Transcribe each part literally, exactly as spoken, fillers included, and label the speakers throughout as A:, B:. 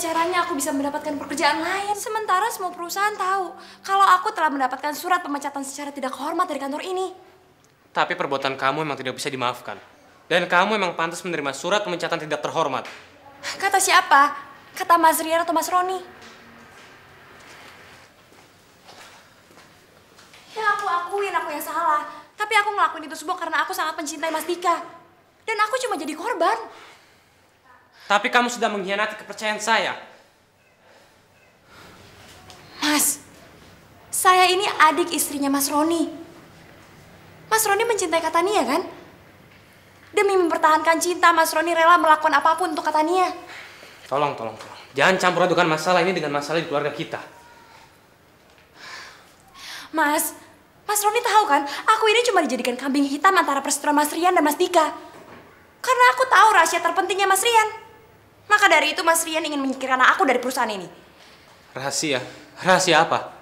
A: caranya aku bisa mendapatkan pekerjaan lain? Sementara semua perusahaan tahu kalau aku telah mendapatkan surat pemecatan secara tidak hormat dari kantor ini.
B: Tapi perbuatan kamu memang tidak bisa dimaafkan. Dan kamu memang pantas menerima surat pemecatan tidak terhormat.
A: Kata siapa? Kata Mas Rian atau Mas Roni? Ya aku akuin aku yang salah. Tapi aku ngelakuin itu semua karena aku sangat mencintai Mas Dika. Dan aku cuma jadi korban.
B: Tapi kamu sudah mengkhianati kepercayaan saya.
A: Mas, saya ini adik istrinya Mas Roni. Mas Roni mencintai Katania kan? Demi mempertahankan cinta, Mas Roni rela melakukan apapun untuk Katania.
B: Tolong, tolong, tolong. Jangan campur adukan masalah ini dengan masalah di keluarga kita.
A: Mas, Mas Roni tahu kan, aku ini cuma dijadikan kambing hitam antara perseteruan Mas Rian dan Mas Dika. Karena aku tahu rahasia terpentingnya Mas Rian. Maka dari itu Mas Rian ingin menyingkirkan aku dari perusahaan ini.
B: Rahasia? Rahasia apa?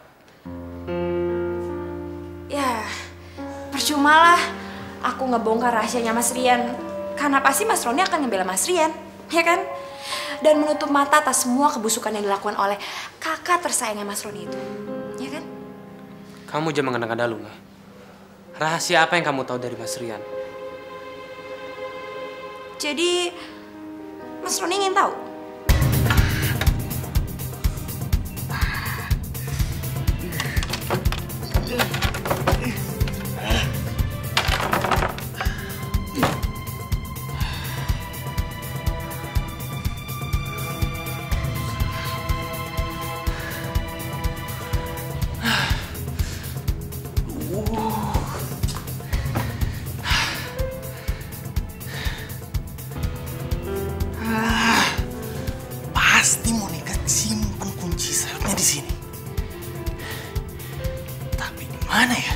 A: Ya, percumalah aku ngebongkar rahasianya Mas Rian. Karena pasti Mas Roni akan ngebela Mas Rian, ya kan? Dan menutup mata atas semua kebusukan yang dilakukan oleh kakak tersayangnya Mas Roni itu, ya kan?
B: Kamu jangan mengada-ngada lu, nggak? Rahasia apa yang kamu tahu dari Mas Rian?
A: Jadi, Mas Roni ingin tahu?
C: Pasti Monica simpen kunci serepnya di sini. Tapi di mana ya?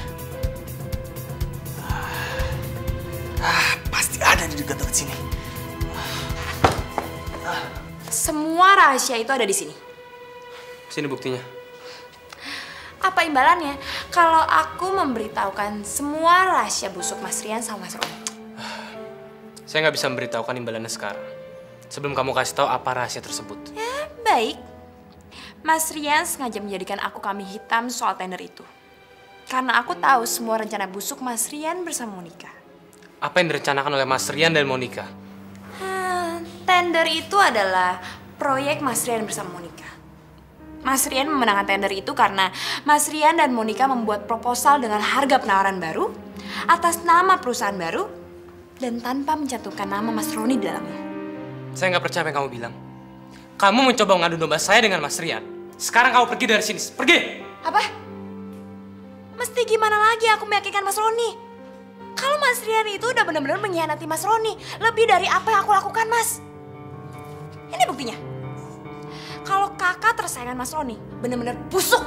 C: Ah, pasti ada di dekat-dekat sini.
A: Semua rahasia itu ada di sini.
B: Sini buktinya.
A: Apa imbalannya kalau aku memberitahukan semua rahasia busuk Mas Rian sama Mas Roni?
B: Saya nggak bisa memberitahukan imbalannya sekarang. Sebelum kamu kasih tahu apa rahasia tersebut.
A: Ya, baik. Mas Rian sengaja menjadikan aku kambing hitam soal tender itu. Karena aku tahu semua rencana busuk Mas Rian bersama Monica.
B: Apa yang direncanakan oleh Mas Rian dan Monica?
A: Hmm, tender itu adalah proyek Mas Rian bersama Monica. Mas Rian memenangkan tender itu karena Mas Rian dan Monica membuat proposal dengan harga penawaran baru, atas nama perusahaan baru, dan tanpa mencantumkan nama Mas Roni di dalamnya.
B: Saya nggak percaya apa yang kamu bilang. Kamu mencoba mengadu domba saya dengan Mas Rian. Sekarang kamu pergi dari sini. Pergi!
A: Apa? Mesti gimana lagi aku meyakinkan Mas Roni? Kalau Mas Rian itu udah benar-benar mengkhianati Mas Roni. Lebih dari apa yang aku lakukan, Mas. Ini buktinya. Kalau kakak tersayangan Mas Roni, benar-benar busuk.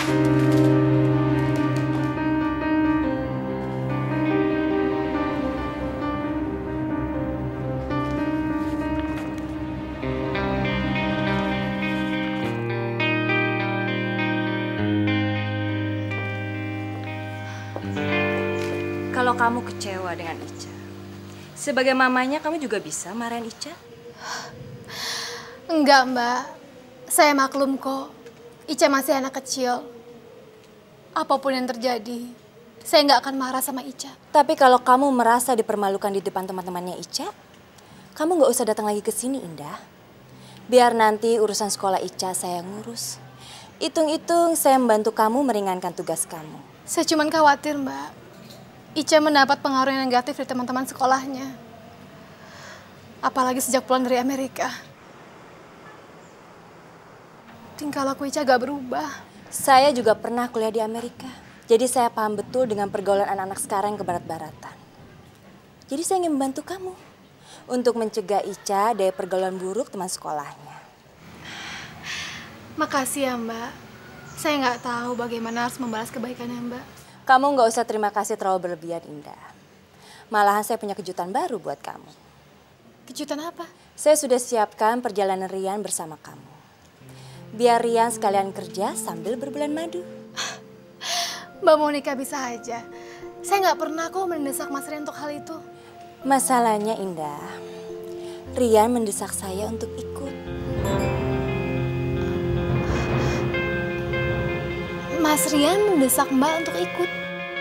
D: Kalau kamu kecewa dengan Ica, sebagai mamanya kamu juga bisa marahin Ica?
E: Enggak, Mbak. Saya maklum kok. Ica masih anak kecil. Apapun yang terjadi, saya nggak akan marah sama Ica.
D: Tapi kalau kamu merasa dipermalukan di depan teman-temannya Ica, kamu nggak usah datang lagi ke sini, Indah. Biar nanti urusan sekolah Ica saya ngurus. Hitung-hitung saya membantu kamu meringankan tugas kamu.
E: Saya cuma khawatir, Mbak. Ica mendapat pengaruh yang negatif dari teman-teman sekolahnya. Apalagi sejak pulang dari Amerika. Tingkah laku Ica gak berubah.
D: Saya juga pernah kuliah di Amerika. Jadi saya paham betul dengan pergaulan anak-anak sekarang yang ke barat-baratan. Jadi saya ingin membantu kamu untuk mencegah Ica dari pergaulan buruk teman sekolahnya.
E: Makasih ya, Mbak. Saya nggak tahu bagaimana harus membalas kebaikannya, Mbak.
D: Kamu nggak usah terima kasih terlalu berlebihan, Indah. Malahan saya punya kejutan baru buat kamu.
E: Kejutan apa?
D: Saya sudah siapkan perjalanan Rian bersama kamu. Biar Rian sekalian kerja sambil berbulan madu.
E: Mbak Monica bisa aja. Saya nggak pernah kok mendesak Mas Rian untuk hal itu.
D: Masalahnya, Indah, Rian mendesak saya untuk ikut.
E: Mas Rian mendesak Mbak untuk ikut.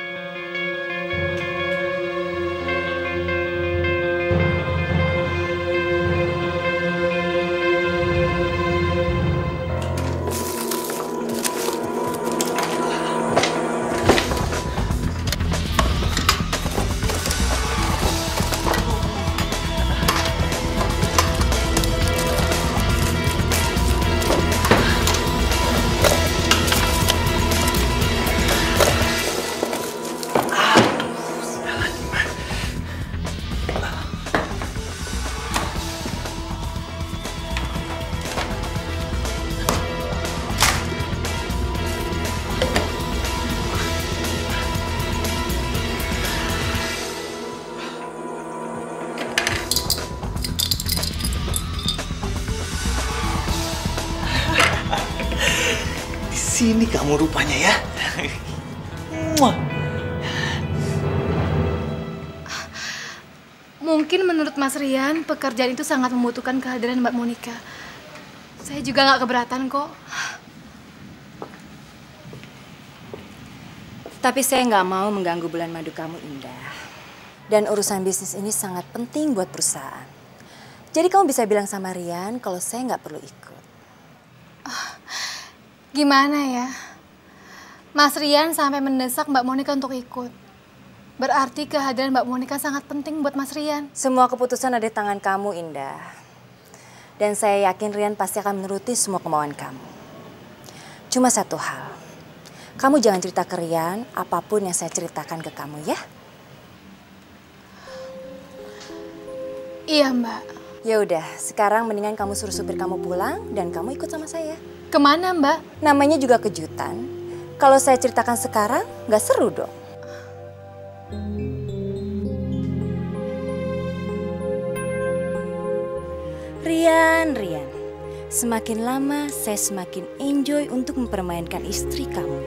C: Sini kamu rupanya ya. Muah.
E: Mungkin menurut Mas Rian, pekerjaan itu sangat membutuhkan kehadiran Mbak Monica. Saya juga nggak keberatan kok.
D: Tapi saya nggak mau mengganggu bulan madu kamu, Indah. Dan urusan bisnis ini sangat penting buat perusahaan. Jadi kamu bisa bilang sama Rian kalau saya nggak perlu ikut.
E: Gimana ya? Mas Rian sampai mendesak Mbak Monica untuk ikut. Berarti kehadiran Mbak Monica sangat penting buat Mas Rian.
D: Semua keputusan ada di tangan kamu, Indah. Dan saya yakin Rian pasti akan menuruti semua kemauan kamu. Cuma satu hal. Kamu jangan cerita ke Rian apapun yang saya ceritakan ke kamu ya.
E: Iya, Mbak.
D: Ya udah, sekarang mendingan kamu suruh supir kamu pulang dan kamu ikut sama saya.
E: Kemana, Mbak?
D: Namanya juga kejutan. Kalau saya ceritakan sekarang, nggak seru dong. Rian, Rian. Semakin lama, saya semakin enjoy untuk mempermainkan istri kamu.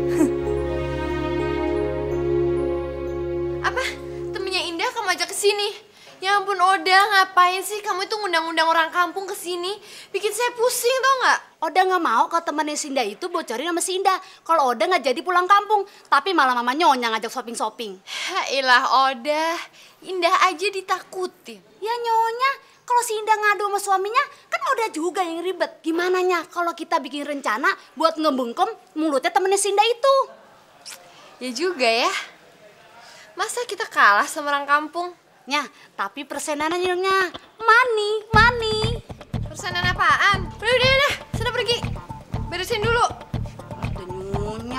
A: Apa? Temennya Indah kamu ajak ke sini? Ya ampun Oda, ngapain sih kamu itu ngundang-ngundang orang kampung ke sini? Bikin saya pusing tau nggak?
F: Oda nggak mau kalau temannya Sinda itu bocorin sama Sinda. Kalau Oda nggak jadi pulang kampung, tapi malah mama Nyonya ngajak shopping-shopping.
A: Hailah Oda, Indah aja ditakutin.
F: Ya Nyonya, kalau Sinda ngadu sama suaminya, kan Oda juga yang ribet. Gimana nya kalau kita bikin rencana buat ngebungkem mulutnya temannya Sinda itu?
A: Ya juga ya. Masa kita kalah sama orang kampung?
F: Nya, tapi persenannya Nyonya, money, money.
A: Persenan apaan? Udah, udah, udah, sana pergi. Beresin dulu.
F: Ada Nyonya.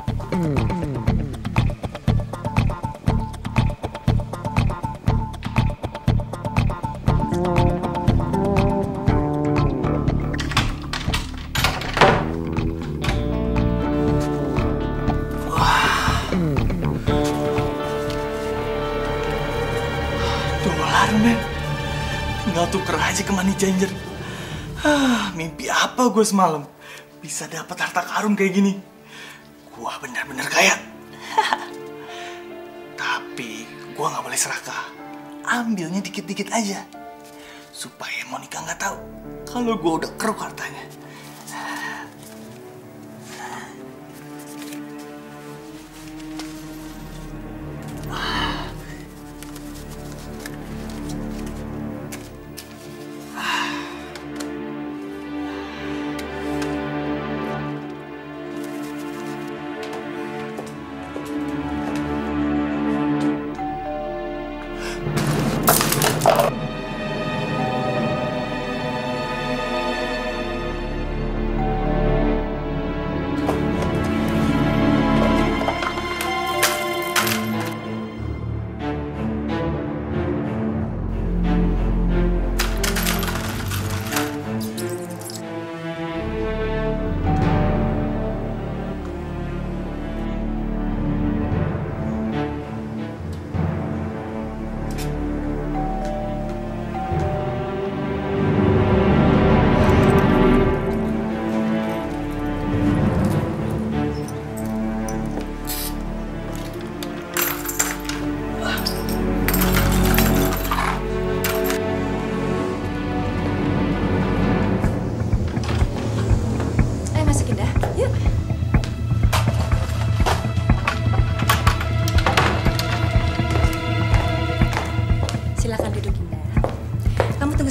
C: Dolar, men. Tinggal tuker aja ke money changer. Ah, mimpi apa gue semalam? Bisa dapat harta karun kayak gini. Gua benar-benar kaya. Tapi gua nggak boleh serakah. Ambilnya dikit-dikit aja. Supaya Monica nggak tahu kalau gua udah keruk hartanya.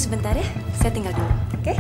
D: sebentar ya, saya tinggal dulu, oke?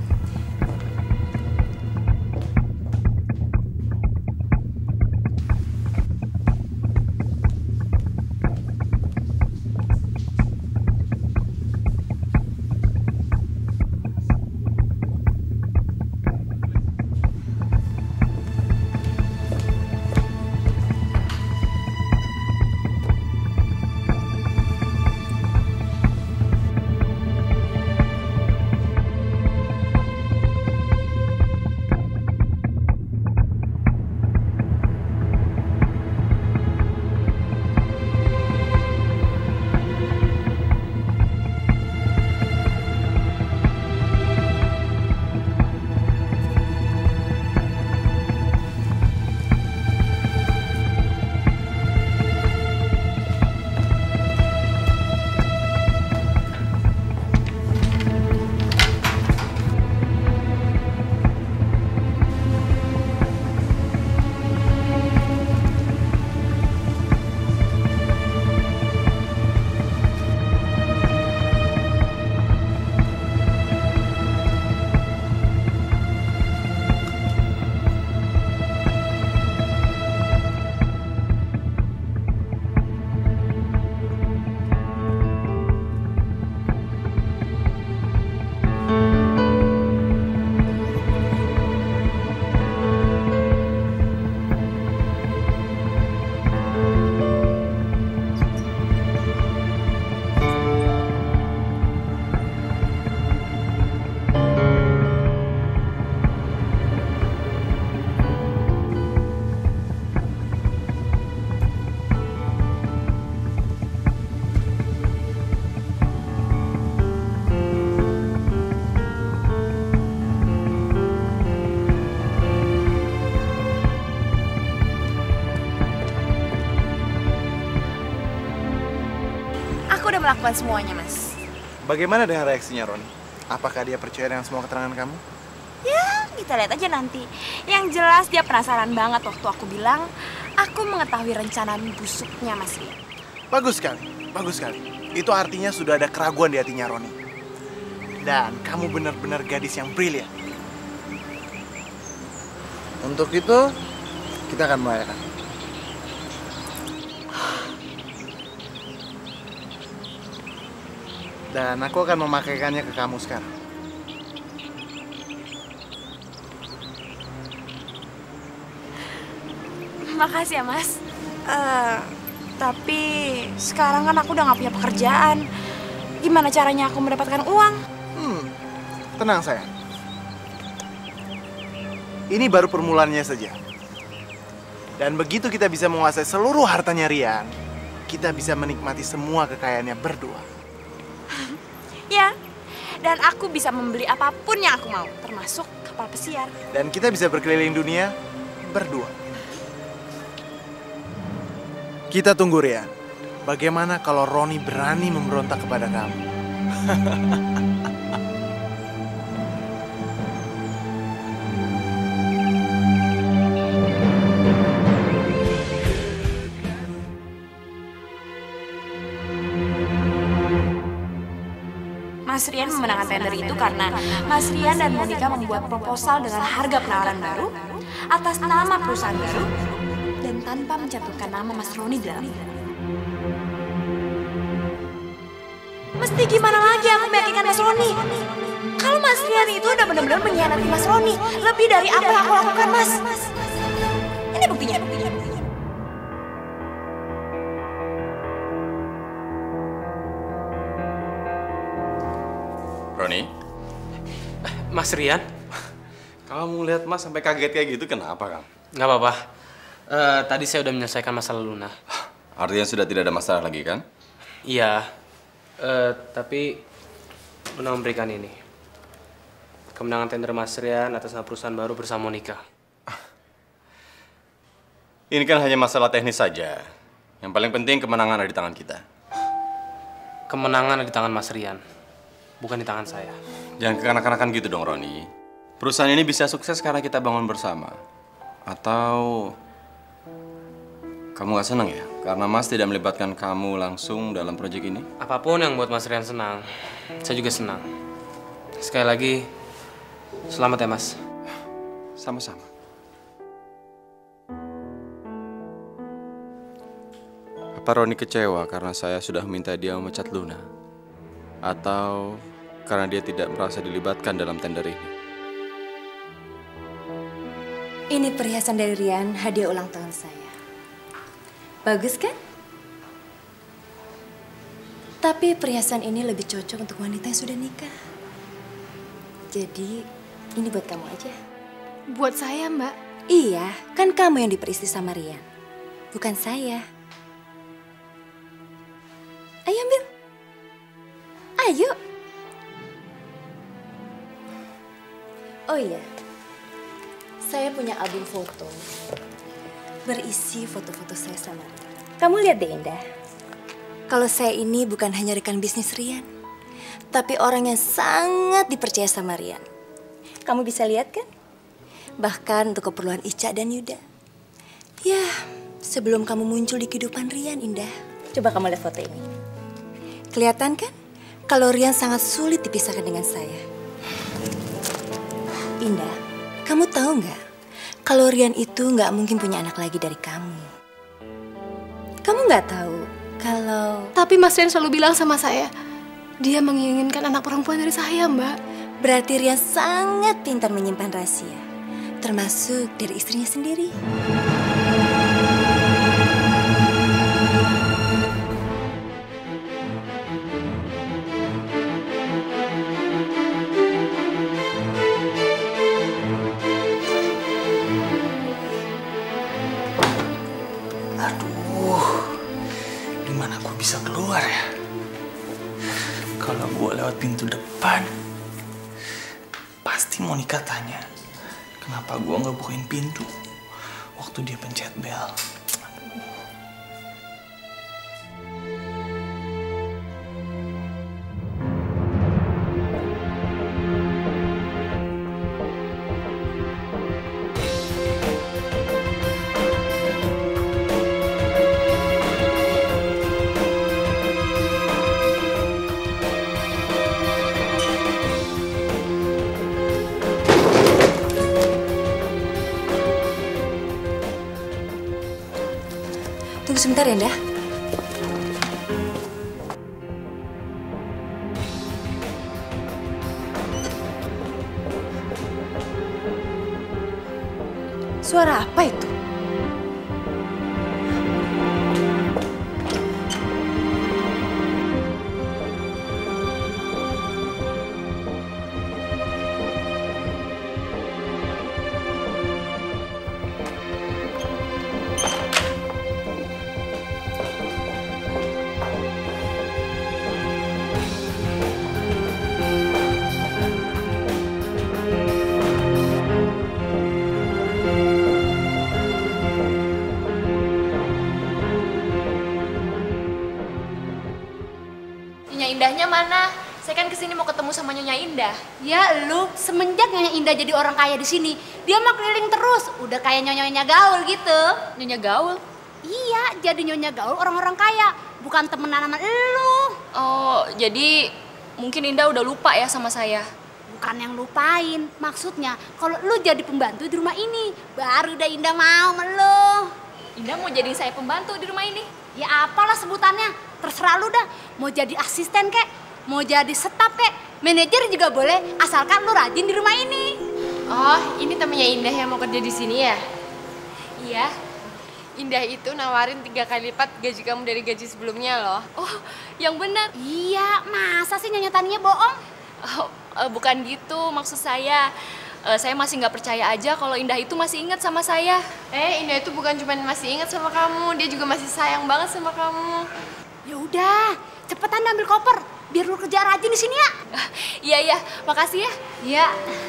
A: Melakukan semuanya, Mas.
C: Bagaimana dengan reaksinya Roni? Apakah dia percaya dengan semua keterangan kamu?
A: Ya, kita lihat aja nanti. Yang jelas dia penasaran banget waktu aku bilang aku mengetahui rencana busuknya Mas Rian.
C: Bagus sekali, bagus sekali. Itu artinya sudah ada keraguan di hatinya Roni. Dan kamu benar-benar gadis yang brilian. Untuk itu, kita akan merayakan. Dan aku akan memakaikannya ke kamu sekarang.
A: Makasih ya, Mas. Uh, tapi sekarang kan aku udah gak punya pekerjaan. Gimana caranya aku mendapatkan uang?
C: Hmm, tenang sayang. Ini baru permulaannya saja. Dan begitu kita bisa menguasai seluruh hartanya Rian, kita bisa menikmati semua kekayaannya berdua.
A: Ya, dan aku bisa membeli apapun yang aku mau, termasuk kapal pesiar.
C: Dan kita bisa berkeliling dunia berdua. Kita tunggu Rian. Bagaimana kalau Roni berani memberontak kepada kamu?
A: Mas Rian memenangkan tender itu karena Mas Rian dan Monica membuat proposal dengan harga penawaran baru atas nama perusahaan baru dan tanpa mencantumkan nama Mas Roni di dalamnya. Mesti gimana lagi aku meyakinkan Mas Roni? Kalau Mas Rian itu udah benar-benar mengkhianati Mas Roni lebih dari apa yang aku lakukan, Mas. Ini buktinya, buktinya, buktinya.
G: Roni?
B: Mas Rian?
G: Kamu lihat Mas sampai kaget kayak gitu, kenapa Kang?
B: Nggak apa-apa. Uh, tadi saya udah menyelesaikan masalah Luna.
G: Artinya sudah tidak ada masalah lagi kan?
B: Iya. Uh, tapi Luna memberikan ini. Kemenangan tender Mas Rian atas nama perusahaan baru bersama Monica.
G: Ini kan hanya masalah teknis saja. Yang paling penting kemenangan ada di tangan kita.
B: Kemenangan ada di tangan Mas Rian, bukan di tangan saya.
G: Jangan kekanak-kanakan gitu dong, Roni. Perusahaan ini bisa sukses karena kita bangun bersama. Atau kamu gak senang ya? Karena Mas tidak melibatkan kamu langsung dalam proyek ini?
B: Apapun yang buat Mas Rian senang, saya juga senang. Sekali lagi, selamat ya Mas.
G: Sama-sama. Apa Roni kecewa karena saya sudah meminta dia memecat Luna? Atau karena dia tidak merasa dilibatkan dalam tender ini?
D: Ini perhiasan dari Rian, hadiah ulang tahun saya. Bagus kan? Tapi perhiasan ini lebih cocok untuk wanita yang sudah nikah. Jadi, ini buat kamu aja.
E: Buat saya, Mbak.
D: Iya, kan kamu yang diperisti sama Rian. Bukan saya. Ayo ambil. Ayo. Oh iya. Saya punya album foto. Berisi foto-foto saya sama Rian. Kamu lihat deh, Indah. Kalau saya ini bukan hanya rekan bisnis Rian, tapi orang yang sangat dipercaya sama Rian. Kamu bisa lihat kan? Bahkan untuk keperluan Ica dan Yuda. Ya, sebelum kamu muncul di kehidupan Rian, Indah. Coba kamu lihat foto ini. Kelihatan kan? Kalau Rian sangat sulit dipisahkan dengan saya. Indah, kamu tahu nggak? Kalau Rian itu nggak mungkin punya anak lagi dari kamu. Kamu nggak tahu kalau...
E: Tapi Mas Rian selalu bilang sama saya, dia menginginkan anak perempuan dari saya, Mbak.
D: Berarti Rian sangat pintar menyimpan rahasia, termasuk dari istrinya sendiri.
C: Aduh, gimana gue bisa keluar ya? Kalau gue lewat pintu depan, pasti Monica tanya, kenapa gue nggak bukain pintu waktu dia pencet bel.
D: Tunggu sebentar ya, Indah. Suara apa itu?
A: Nyonya Indahnya mana? Saya kan kesini mau ketemu sama Nyonya Indah.
F: Ya lu, semenjak Nyonya Indah jadi orang kaya di sini, dia mah keliling terus, udah kayak nyonya-nyonya gaul gitu.
A: Nyonya Gaul?
F: Iya, jadi nyonya gaul orang-orang kaya, bukan temenan sama lu.
A: Oh, jadi mungkin Indah udah lupa ya sama saya.
F: Bukan yang lupain, maksudnya kalau lu jadi pembantu di rumah ini, baru dah Indah mau sama lu.
A: Indah mau jadi saya pembantu di rumah ini?
F: Ya apalah sebutannya, terserah lu dah. Mau jadi asisten kek, mau jadi staf kek, manajer juga boleh, asalkan lu rajin di rumah ini.
H: Oh, ini temennya Indah yang mau kerja di sini ya?
A: Iya.
H: Indah itu nawarin tiga kali lipat gaji kamu dari gaji sebelumnya loh.
A: Oh, yang benar.
F: Iya, masa sih Nyonya Tania bohong?
A: Oh, eh, bukan gitu maksud saya. Eh, saya masih nggak percaya aja kalau Indah itu masih ingat sama saya.
H: Eh, Indah itu bukan cuma masih ingat sama kamu, dia juga masih sayang banget sama kamu.
F: Ya udah, cepetan ambil koper, biar lu kerja rajin di sini ya.
A: Iya iya, makasih ya.
F: Iya.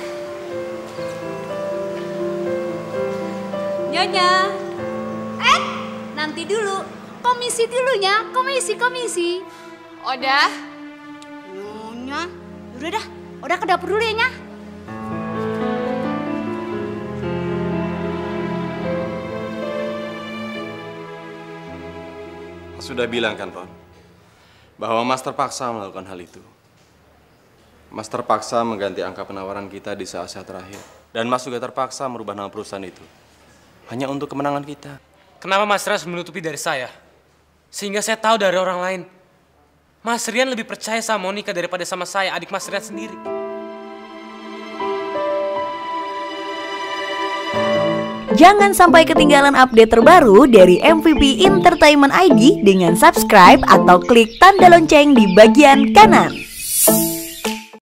F: Nyonya. Eh, nanti dulu. Komisi dulunya, komisi, komisi.
H: Udah?
F: Nyonya, udah dah. Udah ke dapur dulu ya, Nya.
G: Sudah bilang kan, Ron, bahwa Mas terpaksa melakukan hal itu. Mas terpaksa mengganti angka penawaran kita di saat-saat terakhir. Dan Mas juga terpaksa merubah nama perusahaan itu. Hanya untuk kemenangan kita.
B: Kenapa Mas Rian harus menutupi dari saya? Sehingga saya tahu dari orang lain. Mas Rian lebih percaya sama Monica daripada sama saya, adik Mas Rian sendiri.
I: Jangan sampai ketinggalan update terbaru dari M V P Entertainment I D dengan subscribe atau klik tanda lonceng di bagian kanan.